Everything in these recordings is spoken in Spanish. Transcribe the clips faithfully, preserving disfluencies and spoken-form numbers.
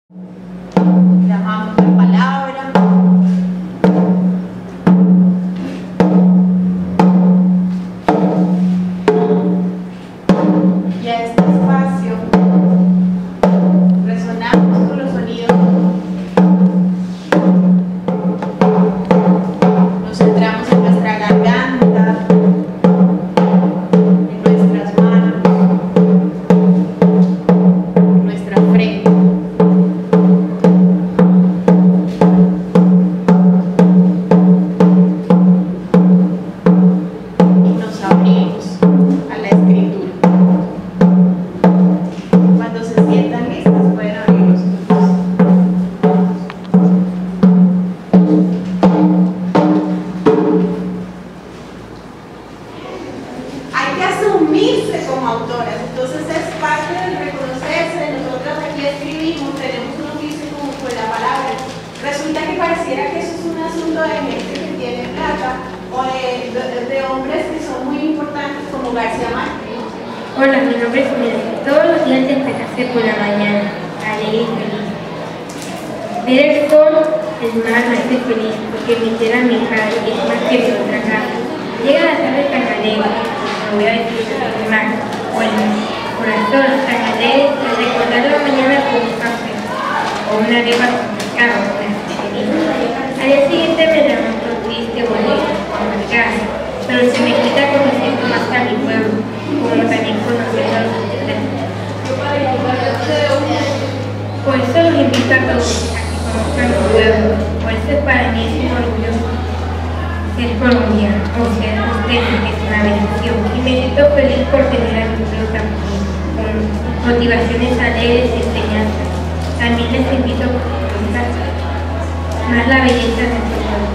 Llamamos la palabra. Y a este espacio resonamos con los sonidos. Nos centramos en nuestra garganta, en nuestras manos, en nuestra frente. Y nos abrimos a la escritura. Cuando se sientan listas, pueden abrir los ojos. Hay que asumirse como autoras, entonces es parte del reconocerse. Nosotras aquí escribimos, tenemos un oficio como con la palabra. Resulta que pareciera que eso es un asunto de gente que tiene plata o de, de, de hombres que son muy importantes como García Márquez. Hola, mi nombre es Miguel. Todos los días despertarse por la mañana, alegre y feliz. Ver el sol, el mar me hace feliz, porque mi tierra mi padre es más que mi otra casa. Llega la tarde tan alegre, me voy a decir el mar. Bueno, corazón tan alegre, al recordar la mañana con un café, o una arepa con pescado, me hace feliz. Al día siguiente me levanto triste, bonito, amargado, pero se me quita conociendo más a mi pueblo, como también conociendo a los extraños. Por eso los invito a todos a que conozcan mi pueblo. Por eso para mí es un orgullo ser colombiana, o ser costeña, que es una bendición. Y me siento feliz por tener a mi pueblo tan bonito, con motivaciones alegres y enseñanzas. También les invito a conocer más la belleza de nuestro pueblo.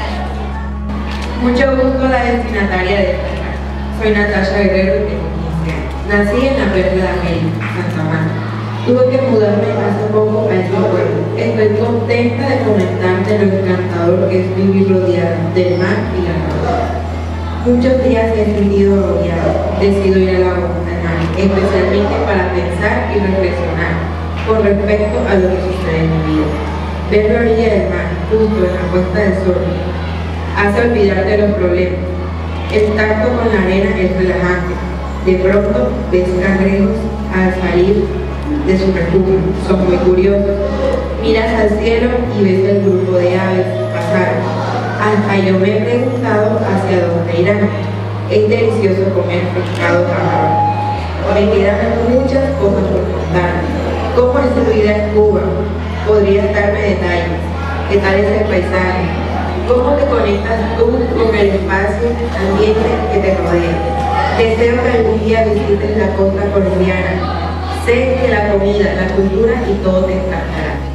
Mucho gusto, la destinataria de esta carta. Soy Natasha Guerrero y tengo quince años. Nací en la Perla de América, Santa Marta. Tuve que mudarme hace poco a este pueblo. Estoy contenta de comentarte lo encantador que es vivir rodeada del mar y la naturaleza. Muchos días he sentido rodeada, decido ir a la boca del mar, especialmente para pensar y reflexionar con respecto a lo que sucede en mi vida. Ver la orilla del mar, justo en la puesta del sol, hace olvidarte de los problemas. El tacto con la arena es relajante. De pronto ves cangrejos al salir de su refugio, son muy curiosos. Miras al cielo y ves el grupo de aves pasar. Hasta yo me he preguntado hacia dónde irán. Es delicioso comer pescado camarón. Me quedan muchas cosas por contar. ¿Cómo es tu vida en Cuba? ¿Podrías darme detalles? ¿Qué tal es el paisaje? ¿Cómo te conectas tú con el espacio ambiente que te rodea? Deseo que algún día visites la costa colombiana. Sé que la comida, la cultura y todo te encantará.